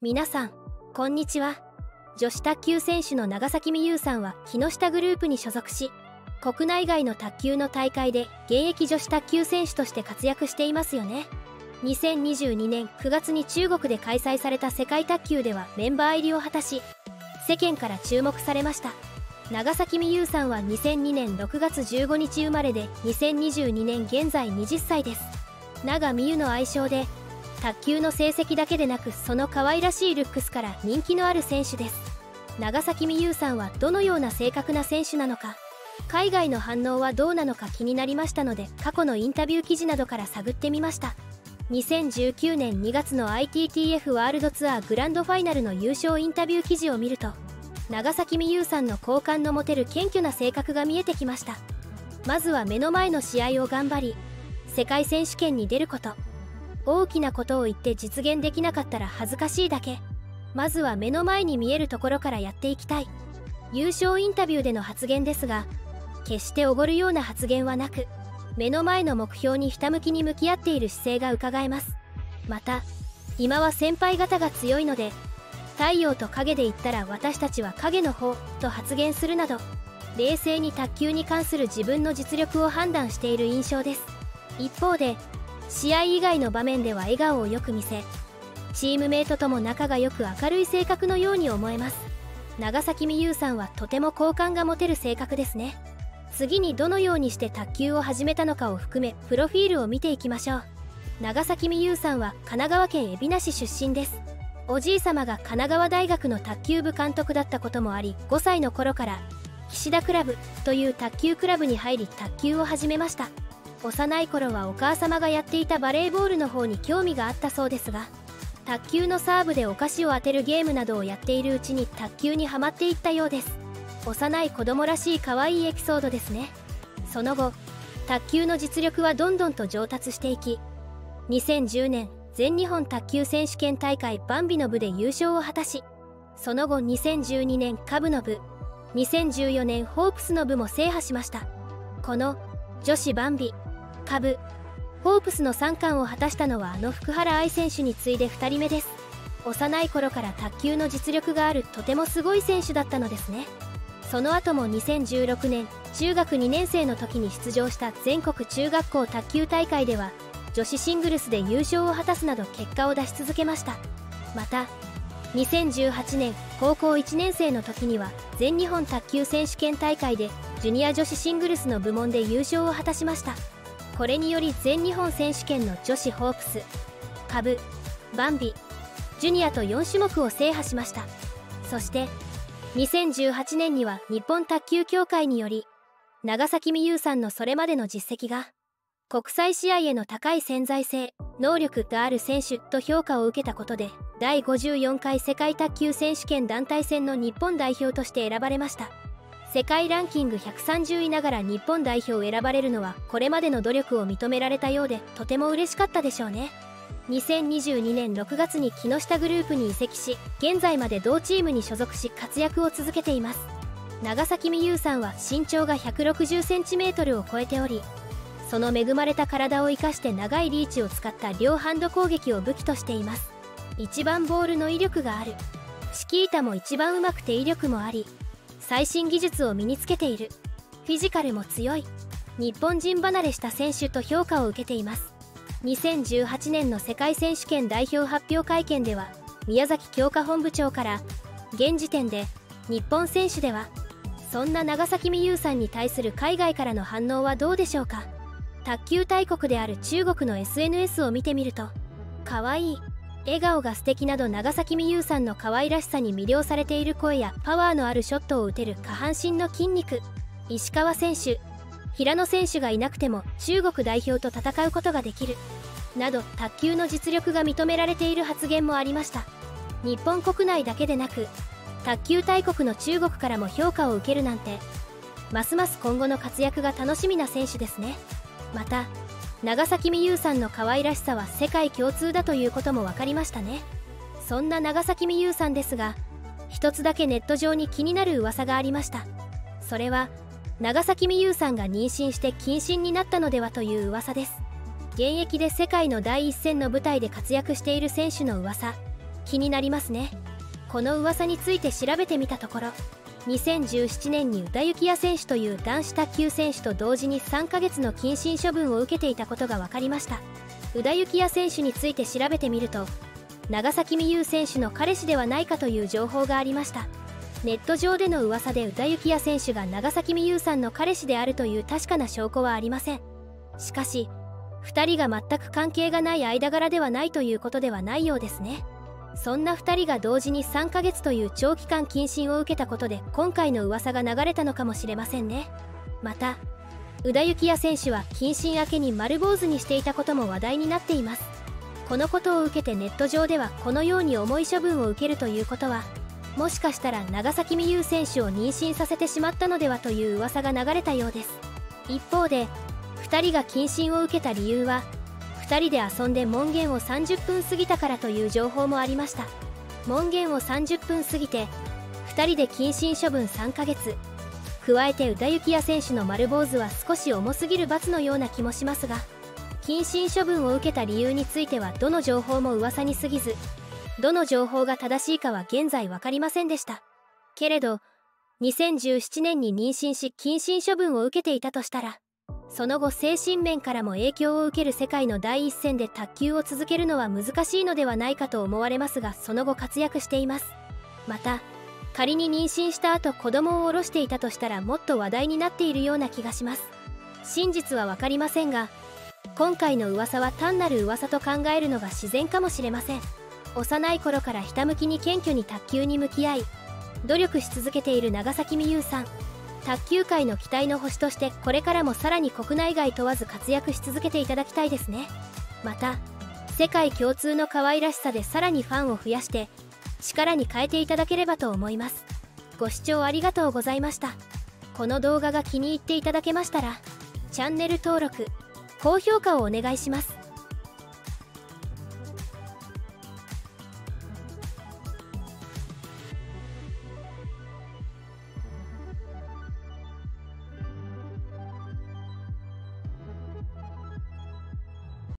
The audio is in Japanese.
皆さんこんにちは。女子卓球選手の長崎美柚さんは木下グループに所属し、国内外の卓球の大会で現役女子卓球選手として活躍していますよね。2022年9月に中国で開催された世界卓球ではメンバー入りを果たし、世間から注目されました。長崎美柚さんは2002年6月15日生まれで、2022年現在20歳です。長美柚の愛称で、卓球の成績だけでなくその可愛らしいルックスから人気のある選手です。長崎美柚さんはどのような正確な選手なのか、海外の反応はどうなのか気になりましたので、過去のインタビュー記事などから探ってみました。2019年2月の ITTF ワールドツアーグランドファイナルの優勝インタビュー記事を見ると、長崎美柚さんの好感の持てる謙虚な性格が見えてきました。まずは目の前の試合を頑張り、世界選手権に出ること。大きなことを言って実現できなかったら恥ずかしいだけ。まずは目の前に見えるところからやっていきたい。優勝インタビューでの発言ですが、決しておごるような発言はなく、目の前の目標にひたむきに向き合っている姿勢がうかがえます。また、今は先輩方が強いので、太陽と影で言ったら私たちは影の方と発言するなど、冷静に卓球に関する自分の実力を判断している印象です。一方で、試合以外の場面では笑顔をよく見せ、チームメイトとも仲が良く明るい性格のように思えます。長崎美柚さんはとても好感が持てる性格ですね。次にどのようにして卓球を始めたのかを含めプロフィールを見ていきましょう。長崎美柚さんは神奈川県海老名市出身です。おじい様が神奈川大学の卓球部監督だったこともあり、5歳の頃から岸田クラブという卓球クラブに入り卓球を始めました。幼い頃はお母様がやっていたバレーボールの方に興味があったそうですが、卓球のサーブでお菓子を当てるゲームなどをやっているうちに卓球にはまっていったようです。幼い子供らしい可愛いエピソードですね。その後、卓球の実力はどんどんと上達していき、2010年全日本卓球選手権大会バンビの部で優勝を果たし、その後2012年カブの部、2014年ホープスの部も制覇しました。この女子バンビ、カブ、ホープスの3冠を果たしたのは福原愛選手に次いで2人目です。幼い頃から卓球の実力があるとてもすごい選手だったのですね。その後も2016年中学2年生の時に出場した全国中学校卓球大会では女子シングルスで優勝を果たすなど結果を出し続けました。また2018年高校1年生の時には全日本卓球選手権大会でジュニア女子シングルスの部門で優勝を果たしました。これにより全日本選手権の女子ホープス、カブ、バンビ、ジュニアと4種目を制覇しました。そして2018年には日本卓球協会により長崎美柚さんのそれまでの実績が国際試合への高い潜在性、能力がある選手と評価を受けたことで、第54回世界卓球選手権団体戦の日本代表として選ばれました。世界ランキング130位ながら日本代表を選ばれるのはこれまでの努力を認められたようで、とても嬉しかったでしょうね。2022年6月に木下グループに移籍し、現在まで同チームに所属し活躍を続けています。長崎美柚さんは身長が160センチメートルを超えており、その恵まれた体を生かして長いリーチを使った両ハンド攻撃を武器としています。一番ボールの威力がある。チキータも一番うまくて威力もあり、最新技術を身につけている。フィジカルも強い。日本人離れした選手と評価を受けています。2018年の世界選手権代表発表会見では、宮崎強化本部長から、現時点で日本選手では、そんな長崎美柚さんに対する海外からの反応はどうでしょうか。卓球大国である中国の SNS を見てみると、可愛い、笑顔が素敵など長崎美柚さんの可愛らしさに魅了されている声やパワーのあるショットを打てる下半身の筋肉、石川選手、平野選手がいなくても中国代表と戦うことができるなど、卓球の実力が認められている発言もありました。日本国内だけでなく卓球大国の中国からも評価を受けるなんて、ますます今後の活躍が楽しみな選手ですね。また長崎美柚さんの可愛らしさは世界共通だということも分かりましたね。そんな長崎美柚さんですが、一つだけネット上に気になる噂がありました。それは長崎美柚さんが妊娠して謹慎になったのではという噂です。現役で世界の第一線の舞台で活躍している選手の噂。 気になりますね。この噂について調べてみたところ、2017年に宇田幸矢選手という男子卓球選手と同時に3ヶ月の謹慎処分を受けていたことが分かりました。宇田幸矢選手について調べてみると、長崎美柚選手の彼氏ではないかという情報がありました。ネット上での噂で宇田幸矢選手が長崎美柚さんの彼氏であるという確かな証拠はありません。しかし2人が全く関係がない間柄ではないということではないようですね。そんな2人が同時に3ヶ月という長期間謹慎を受けたことで今回の噂が流れたのかもしれませんね。また宇田幸矢選手は謹慎明けに丸坊主にしていたことも話題になっています。このことを受けてネット上では、このように重い処分を受けるということはもしかしたら長崎美柚選手を妊娠させてしまったのではという噂が流れたようです。一方で2人が謹慎を受けた理由は、2人で遊んで門限を30分過ぎたからという情報もありました。門限を30分過ぎて2人で謹慎処分3ヶ月、加えて宇田幸矢選手の丸坊主は少し重すぎる罰のような気もしますが、謹慎処分を受けた理由についてはどの情報も噂に過ぎず、どの情報が正しいかは現在分かりませんでした。けれど2017年に妊娠し謹慎処分を受けていたとしたら、その後精神面からも影響を受ける世界の第一線で卓球を続けるのは難しいのではないかと思われますが、その後活躍しています。また仮に妊娠した後子供を下ろしていたとしたら、もっと話題になっているような気がします。真実は分かりませんが、今回の噂は単なる噂と考えるのが自然かもしれません。幼い頃からひたむきに謙虚に卓球に向き合い努力し続けている長崎美柚さん、卓球界の期待の星としてこれからもさらに国内外問わず活躍し続けていただきたいですね。また世界共通の可愛らしさでさらにファンを増やして力に変えていただければと思います。ご視聴ありがとうございました。この動画が気に入っていただけましたらチャンネル登録、高評価をお願いします。